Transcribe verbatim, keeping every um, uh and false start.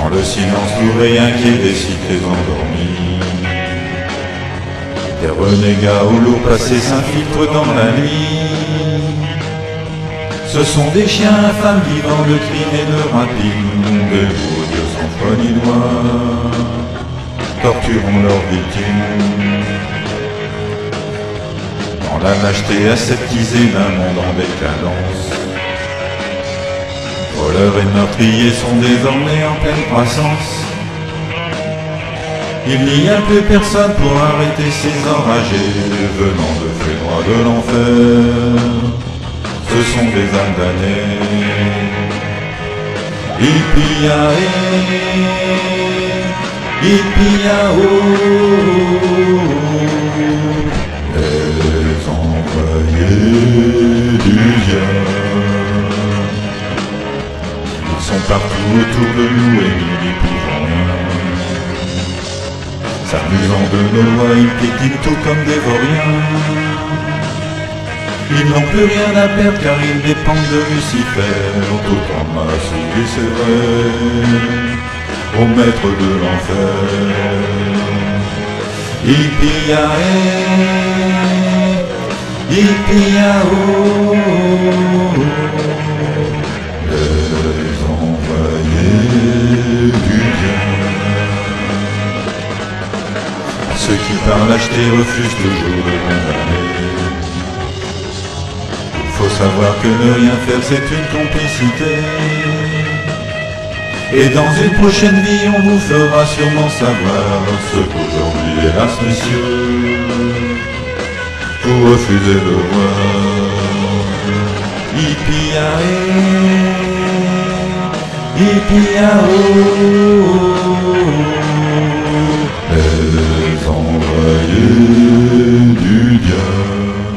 Dans le silence lourd et inquiet des cités endormies, des renégats au lourd passé s'infiltrent dans la nuit. Ce sont des chiens infâmes vivant de crimes et de rapines, des beaux dieux sans foi ni loi, torturant leurs victimes. Dans la lâcheté aseptisée d'un monde en décadence, voleurs et meurtriers sont désormais en pleine croissance. Il n'y a plus personne pour arrêter ces enragés venant de feux droits de l'enfer. Ce sont des âmes damnées. Yippee-ya-hé, yippee-ya-oh, les envoyés du diable. Ils sont partout autour de nous et nous n'y pouvons rien. S'amusant de nos lois, ils piétinent tout comme des vauriens. Ils n'ont plus rien à perdre car ils dépendent de Lucifer, tout en masse, oui c'est vrai, au maître de l'enfer. Yippee-ya-hé, yippee-ya-oh, les envoyés du diable. Ceux qui par lâcheté refusent toujours de condamner. Faut savoir que ne rien faire c'est une complicité. Et dans une prochaine vie on vous fera sûrement savoir ce qu'aujourd'hui, hélas messieurs, vous refusez de voir. Yippee-ya-hé, yippee-ya-oh, les envoyés du diable.